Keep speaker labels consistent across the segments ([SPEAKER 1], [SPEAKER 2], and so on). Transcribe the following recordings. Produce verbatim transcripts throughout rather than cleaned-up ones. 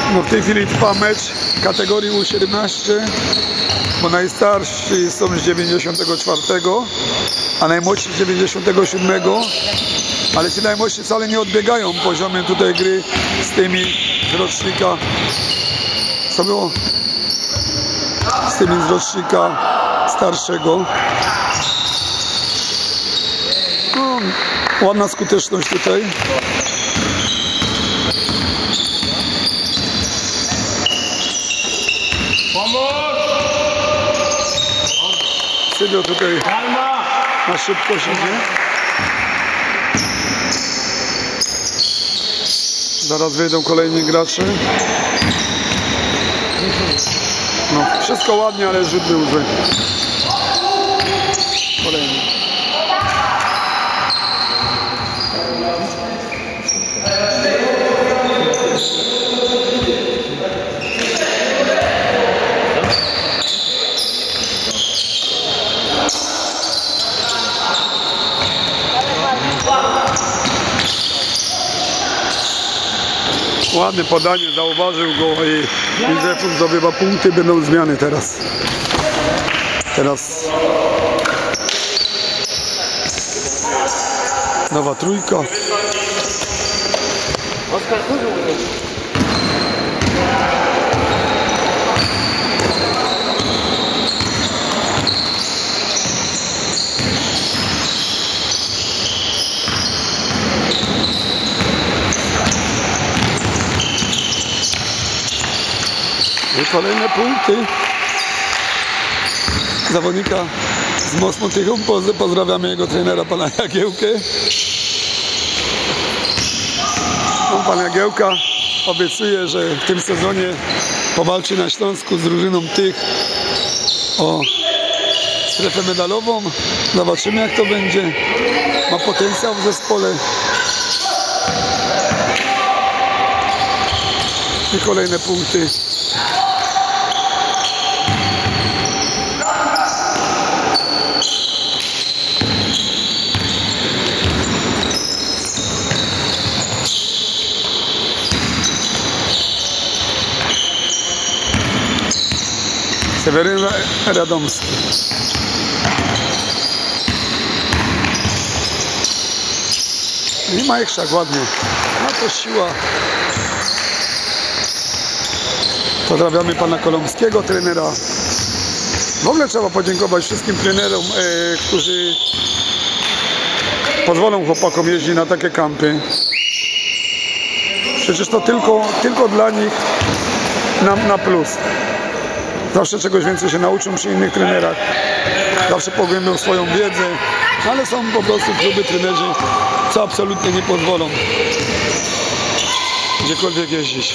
[SPEAKER 1] No w tej chwili trwa mecz kategorii U siedemnaście, bo najstarsi są z dziewięćdziesiątego czwartego, a najmłodsi z dziewięćdziesiątego siódmego, ale ci najmłodsi wcale nie odbiegają poziomem tutaj gry z tymi z rocznika, co było? Z tymi z rocznika starszego. No, ładna skuteczność tutaj. Sylwio tutaj na szybkość idzie. Zaraz wyjdą kolejni gracze. No, wszystko ładnie, ale rzut był zły. Kolejny. Ładne podanie, zauważył go i Józefów zdobywa punkty, będą zmiany teraz. Teraz nowa trójka. I kolejne punkty zawodnika z Mosmą Tychów. Pozdrawiamy jego trenera, pana Jagiełkę. No, pan Jagiełka obiecuje, że w tym sezonie powalczy na Śląsku z drużyną Tych o strefę medalową. Zobaczymy, jak to będzie. Ma potencjał w zespole. I kolejne punkty. Seweryn Radomski. Nie ma Ekrzak, ładnie. No to siła. Pozdrawiamy pana Kolomskiego, trenera. W ogóle trzeba podziękować wszystkim trenerom, e, którzy pozwolą chłopakom jeździć na takie kampy. Przecież to tylko, tylko dla nich na, na plus. Zawsze czegoś więcej się nauczą przy innych trenerach. Zawsze pogłębią swoją wiedzę, ale są po prostu kluby, trenerzy, co absolutnie nie pozwolą gdziekolwiek jeździć.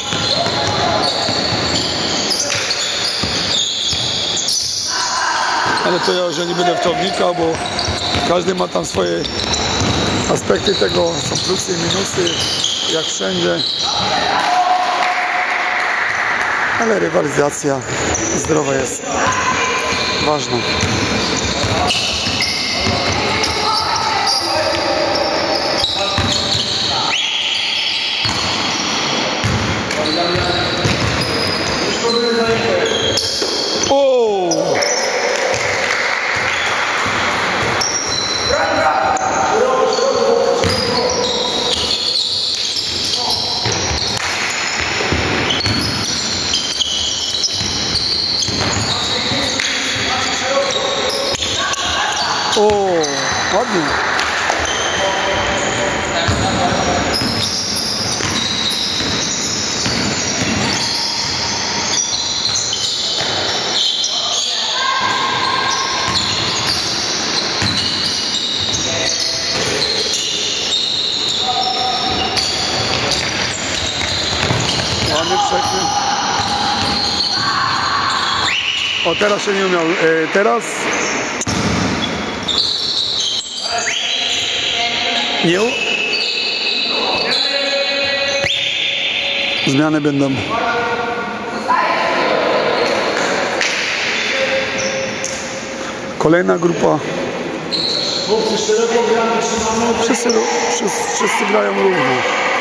[SPEAKER 1] Ale to ja już nie będę w to wnikał, bo każdy ma tam swoje aspekty tego, są plusy i minusy, jak wszędzie. Ale rywalizacja zdrowa jest ważna. O! O, ładnie. Ładny przekrój. O, teraz się nie umiał. E, teraz nie. Zmiany będą. Kolejna grupa. Wszyscy, wszyscy, wszyscy grają równo.